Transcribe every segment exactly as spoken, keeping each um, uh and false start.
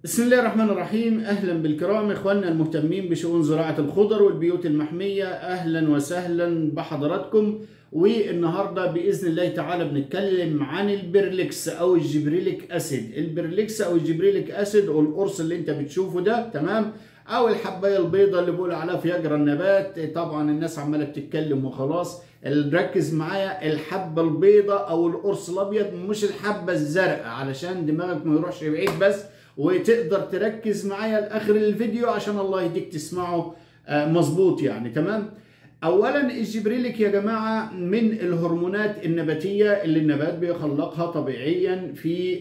بسم الله الرحمن الرحيم. اهلا بالكرام اخواننا المهتمين بشؤون زراعه الخضر والبيوت المحميه، اهلا وسهلا بحضراتكم. والنهارده باذن الله تعالى بنتكلم عن البرليكس او الجبريليك اسيد. البرليكس او الجبريليك اسيد والقرص اللي انت بتشوفه ده، تمام، او الحبايه البيضاء اللي بيقول عليها فياجرا النبات. طبعا الناس عماله بتتكلم وخلاص. ركز معايا، الحبه البيضاء او القرص الابيض، مش الحبه الزرقاء، علشان دماغك ما يروحش بعيد بس، وتقدر تركز معايا لاخر الفيديو عشان الله يديك تسمعه مظبوط يعني. تمام. اولا الجبريليك يا جماعه من الهرمونات النباتيه اللي النبات بيخلقها طبيعيا في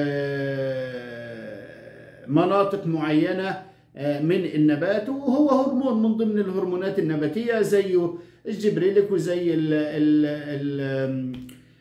مناطق معينه من النبات، وهو هرمون من ضمن الهرمونات النباتيه زيه الجبريليك وزي ال ال ال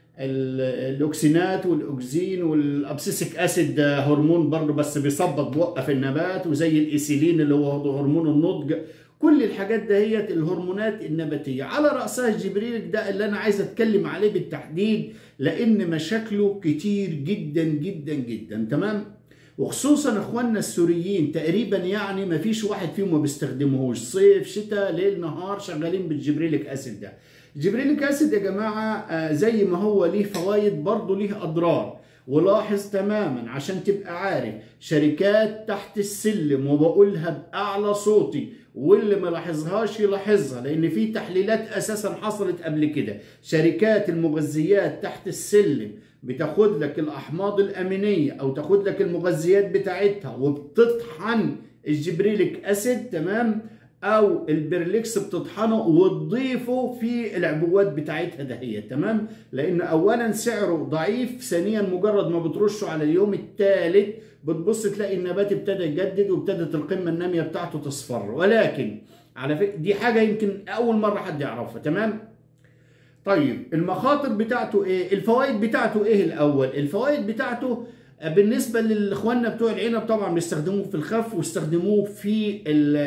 الاوكسينات والاوكسين والابسيسيك اسيد، هرمون برضه بس بيصبط بوقف النبات، وزي الايثيلين اللي هو هرمون النضج. كل الحاجات دهيت الهرمونات النباتيه، على راسها الجبريليك ده اللي انا عايز اتكلم عليه بالتحديد، لان مشاكله كتير جدا جدا جدا. تمام. وخصوصا اخواننا السوريين تقريبا يعني ما فيش واحد فيهم ما بيستخدموهوش، صيف شتاء ليل نهار شغالين بالجبريليك اسيد ده. الجبريليك اسيد يا جماعه زي ما هو ليه فوائد برضه ليه اضرار. ولاحظ تماما عشان تبقى عارف، شركات تحت السلم، وبقولها باعلى صوتي واللي ما لاحظهاش يلاحظها، لان في تحليلات اساسا حصلت قبل كده. شركات المغذيات تحت السلم بتاخد لك الاحماض الامينيه او تاخد لك المغذيات بتاعتها وبتطحن الجبريليك اسيد، تمام، او البرليكس بتطحنه وتضيفه في العبوات بتاعتها دهيت. تمام. لان اولا سعره ضعيف، ثانيا مجرد ما بترشه على اليوم الثالث بتبص تلاقي النبات ابتدى يجدد وابتدت القمه الناميه بتاعته تصفر. ولكن على فكره دي حاجه يمكن اول مره حد يعرفها. تمام. طيب المخاطر بتاعته ايه؟ الفوائد بتاعته ايه الاول؟ الفوائد بتاعته بالنسبه لاخواننا بتوع العنب طبعا بيستخدموه في الخف، ويستخدموه في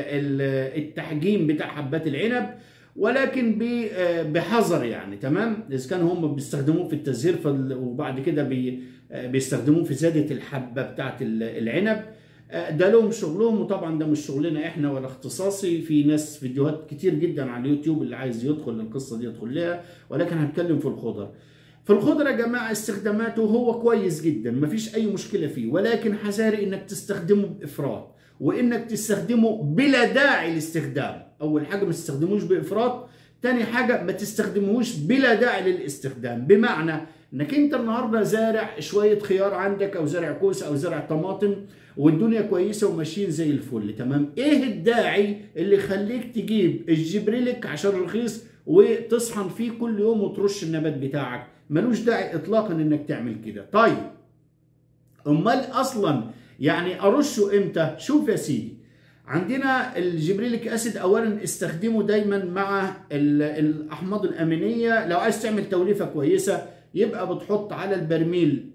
التحجيم بتاع حبات العنب، ولكن بحذر يعني. تمام. اذا كانوا هم بيستخدموه في التزهير وبعد كده بيستخدموه في زياده الحبه بتاعت العنب، ده لهم شغلهم، وطبعا ده مش شغلنا احنا ولا اختصاصي. في ناس فيديوهات كتير جدا على اليوتيوب، اللي عايز يدخل القصه دي يدخل لها، ولكن هنتكلم في الخضر. في الخضر يا جماعه استخداماته هو كويس جدا، مفيش اي مشكله فيه، ولكن حذاري انك تستخدمه بافراط، وانك تستخدمه بلا داعي لاستخدامه. اول حاجه ما تستخدموش بافراط، تاني حاجه ما تستخدموش بلا داعي للاستخدام. بمعنى انك انت النهارده زارع شويه خيار عندك، او زارع كوسه، او زارع طماطم، والدنيا كويسه وماشيين زي الفل. تمام. ايه الداعي اللي يخليك تجيب الجبريليك عشان رخيص وتصحن فيه كل يوم وترش النبات بتاعك؟ ملوش داعي اطلاقا انك تعمل كده. طيب امال اصلا يعني ارشه امتى؟ شوف يا سيدي، عندنا الجبريليك اسيد اولا استخدمه دايما مع الاحماض الامينيه. لو عايز تعمل توليفه كويسه يبقى بتحط على البرميل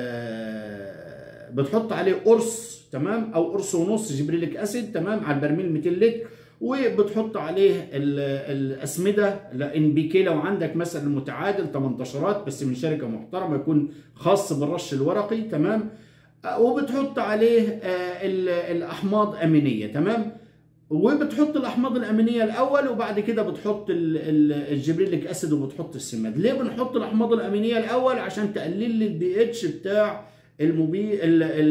آه بتحط عليه قرص، تمام، او قرص ونص جبريليك اسيد، تمام، على البرميل مئتين لتر، وبتحط عليه الاسمده ان بي كي لو عندك مثلا متعادل تمنتاشرات بس من شركه محترمه يكون خاص بالرش الورقي، تمام، وبتحط عليه الاحماض امينيه، تمام، وبتحط الاحماض الامينيه الاول، وبعد كده بتحط الجبريليك اسيد وبتحط السماد. ليه بنحط الاحماض الامينيه الاول؟ عشان تقلل لي البي اتش بتاع المبي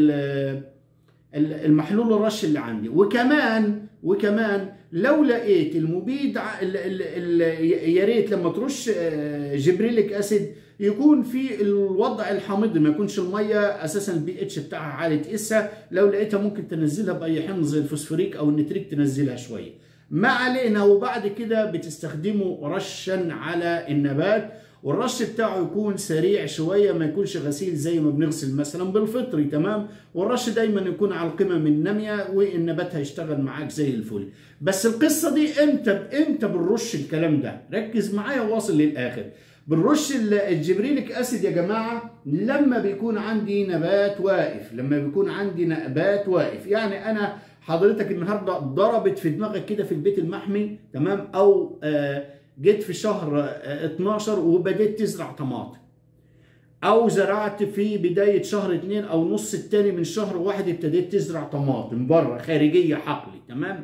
المحلول الرش اللي عندي. وكمان وكمان لو لقيت المبيد يا ريت لما ترش جبريليك اسيد يكون في الوضع الحامضي، ما يكونش الميه اساسا البي اتش بتاعها عالي تقيسها. لو لقيتها ممكن تنزلها باي حمض زي الفوسفوريك او النتريك، تنزلها شويه ما علينا. وبعد كده بتستخدمه رشا على النبات، والرش بتاعه يكون سريع شويه، ما يكونش غسيل زي ما بنغسل مثلا بالفطري، تمام. والرش دايما يكون على القمم الناميه، والنبات هيشتغل معاك زي الفل. بس القصه دي امتى امتى بنرش الكلام ده؟ ركز معايا واصل للاخر. بنرش الجبريليك اسيد يا جماعه لما بيكون عندي نبات واقف، لما بيكون عندي نبات واقف. يعني انا حضرتك النهارده ضربت في دماغك كده في البيت المحمي، تمام، او آه جيت في شهر اتناشر وبدأت تزرع طماطم. او زرعت في بدايه شهر اتنين او نص التاني من شهر واحد ابتديت تزرع طماطم بره خارجيه حقلي، تمام،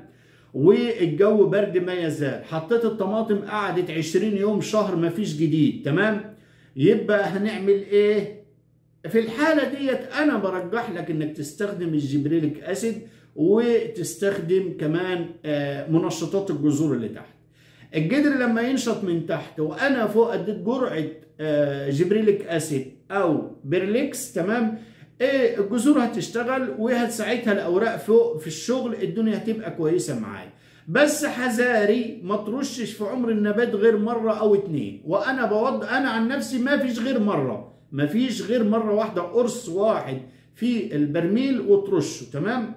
والجو برد ما يزال، حطيت الطماطم قعدت عشرين يوم شهر ما فيش جديد، تمام، يبقى هنعمل ايه؟ في الحاله ديت انا برجح لك انك تستخدم الجبريليك اسيد وتستخدم كمان منشطات الجذور اللي تحت. الجدر لما ينشط من تحت وانا فوق اديت جرعه جبريليك اسيد او بيرليكس، تمام، ايه الجذور هتشتغل وهتساعدها الاوراق فوق في الشغل، الدنيا هتبقى كويسه معايا. بس حذاري ما ترشش في عمر النبات غير مره او اتنين، وانا بوض انا عن نفسي ما فيش غير مره، ما فيش غير مره واحده قرص واحد في البرميل وترشه، تمام.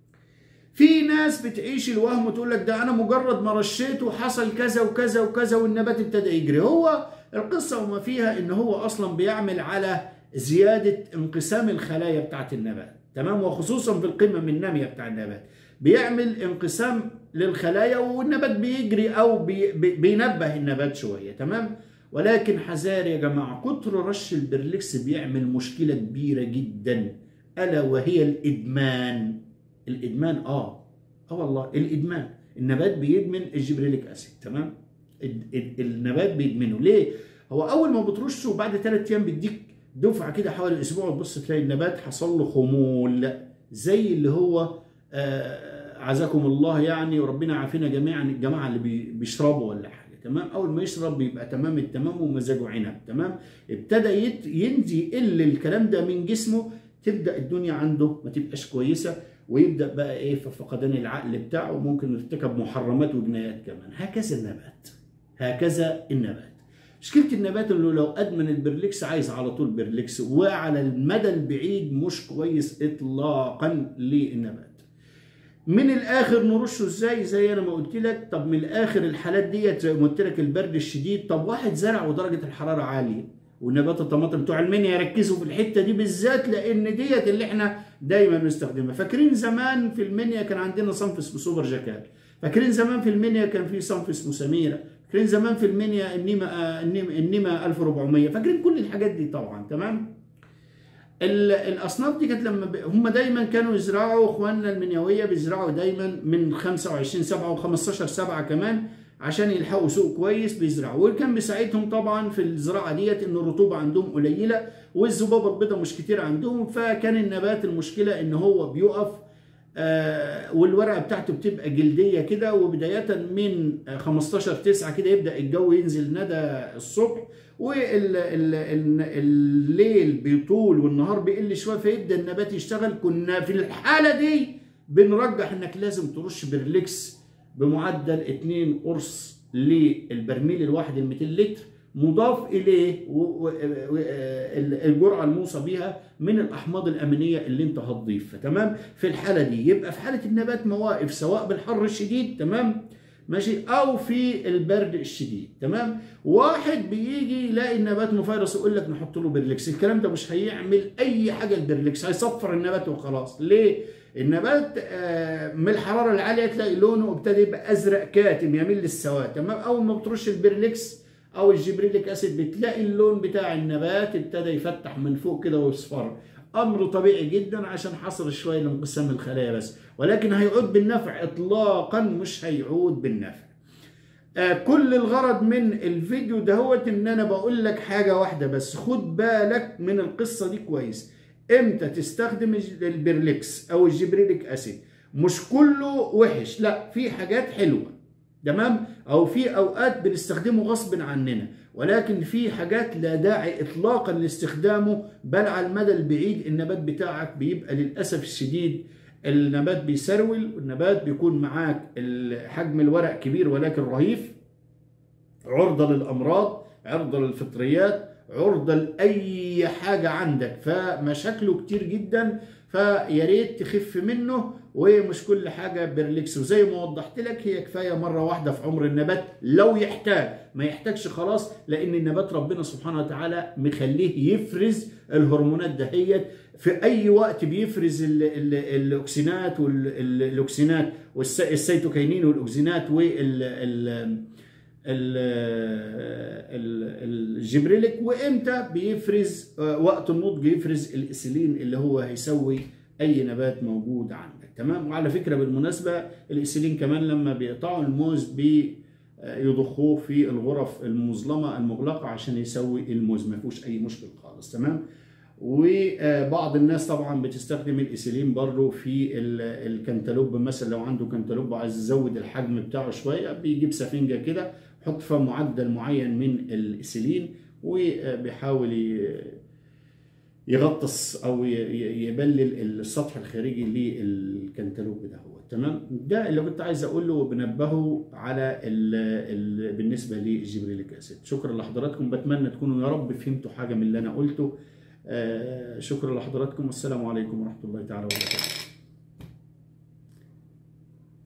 في ناس بتعيش الوهم وتقول لك ده انا مجرد ما رشيته حصل كذا وكذا وكذا والنبات ابتدى يجري. هو القصه وما فيها ان هو اصلا بيعمل على زياده انقسام الخلايا بتاعت النبات، تمام، وخصوصا في القمم الناميه بتاع النبات بيعمل انقسام للخلايا والنبات بيجري او بي بينبه النبات شويه، تمام. ولكن حذار يا جماعه، كتر رش البرليكس بيعمل مشكله كبيره جدا الا وهي الادمان. الادمان اه اه والله الادمان، النبات بيدمن الجبريليك اسيد، تمام. النبات بيدمنه ليه؟ هو اول ما بترشه بعد ثلاث ايام بيديك دفعه كده حوالي اسبوع، تبص تلاقي النبات حصل له خمول زي اللي هو آه عزكم الله يعني، وربنا يعافينا جميعا الجماعه اللي بي بيشربوا ولا حاجه، تمام. اول ما يشرب بيبقى تمام التمام ومزاجه عنب، تمام. ابتدى ينزي يقل الكلام ده من جسمه، تبدا الدنيا عنده ما تبقاش كويسه، ويبدا بقى ايه في فقدان العقل بتاعه، وممكن يرتكب محرمات وجنايات كمان. هكذا النبات، هكذا النبات. مشكله النبات انه لو ادمن البرليكس عايز على طول برليكس، وعلى المدى البعيد مش كويس اطلاقا للنبات. من الاخر نرشه ازاي؟ زي انا ما قلت لك. طب من الاخر الحالات ديت زي ما قلت لك البرد الشديد، طب واحد زرع ودرجه الحراره عاليه، ونبات الطماطم بتوع المنيا يركزوا في الحته دي بالذات، لان ديت اللي احنا دايما بنستخدمها. فاكرين زمان في المنيا كان عندنا صنف اسمه سوبر جاكال، فاكرين زمان في المنيا كان في صنف اسمه سميره، فاكرين زمان في المنيا النيما النيما ألف وأربعمية، فاكرين كل الحاجات دي طبعا، تمام. الاصناف دي كانت لما ب... هم دايما كانوا يزرعوا، اخواننا المنيويه بيزرعوا دايما من خمسة وعشرين سبعة وخمستاشر سبعة كمان عشان يلحقوا سوق كويس بيزرعوا. وكان بيساعدهم طبعا في الزراعه ديت ان الرطوبه عندهم قليله والذبابه البيضاء مش كتير عندهم، فكان النبات المشكله ان هو بيقف آه والورقه بتاعته بتبقى جلديه كده. وبدايه من خمستاشر تسعة كده يبدا الجو ينزل ندى الصبح، والليل بيطول والنهار بيقل شويه، فيبدا النبات يشتغل. كنا في الحاله دي بنرجح انك لازم ترش برليكس بمعدل اتنين قرص للبرميل الواحد ال مئتين لتر، مضاف اليه الجرعه الموصى بها من الاحماض الامينيه اللي انت هتضيفها، تمام. في الحاله دي يبقى في حاله النبات مواقف سواء بالحر الشديد، تمام، ماشي، او في البرد الشديد، تمام. واحد بيجي يلاقي النبات مفيرس يقول لك نحط له برليكس، الكلام ده مش هيعمل اي حاجه. البرليكس هيصفر النبات وخلاص. ليه؟ النبات من الحراره العاليه تلاقي لونه ابتدى يبقى ازرق كاتم يميل للسواد، تمام. اول ما بترش البرليكس او الجبريليك اسيد بتلاقي اللون بتاع النبات ابتدى يفتح من فوق كده ويصفر. امر طبيعي جدا عشان حصل شويه لانقسام الخلايا بس، ولكن هيعود بالنفع اطلاقا مش هيعود بالنفع. آه كل الغرض من الفيديو دهوت ان انا بقول لك حاجه واحده بس، خد بالك من القصه دي كويس. امتى تستخدم البرليكس او الجبريليك اسيد؟ مش كله وحش، لا، في حاجات حلوه، تمام، او في اوقات بنستخدمه غصب عننا، ولكن في حاجات لا داعي اطلاقا لاستخدامه، بل على المدى البعيد النبات بتاعك بيبقى للاسف الشديد النبات بيسرول، والنبات بيكون معاك حجم الورق كبير ولكن رهيف، عرضه للامراض، عرضه للفطريات، عرضه لاي حاجه عندك، فمشاكله كتير جدا. فيا ريت تخف منه، ومش كل حاجه برليكس. وزي ما وضحت لك هي كفايه مره واحده في عمر النبات لو يحتاج، ما يحتاجش خلاص، لان النبات ربنا سبحانه وتعالى مخليه يفرز الهرمونات دهيت في اي وقت، بيفرز ال ال الاكسينات والاكسينات والسيتوكينين والاكسينات وال الجبريليك، وامتى بيفرز وقت النضج يفرز الإيثيلين اللي هو هيسوي اي نبات موجود عندك. تمام. وعلى فكره بالمناسبه الإيثيلين كمان لما بيقطعوا الموز بيضخوه في الغرف المظلمه المغلقه عشان يسوي الموز، ما فيهوش اي مشكل خالص. تمام. وبعض الناس طبعا بتستخدم الإيثيلين برضه في الكنتالوب، مثلا لو عنده كنتالوب عايز يزود الحجم بتاعه شويه بيجيب سفنجه كده يحط فيها معدل معين من الإيثيلين وبيحاول يغطس او يبلل السطح الخارجي للكنتالوب ده. هو تمام. ده اللي كنت عايز اقوله وبنبهه على ال ال بالنسبه للجبريليك اسيد. شكرا لحضراتكم، بتمنى تكونوا يا رب فهمتوا حاجه من اللي انا قلته. آه شكرا لحضراتكم، والسلام عليكم ورحمه الله تعالى وبركاته.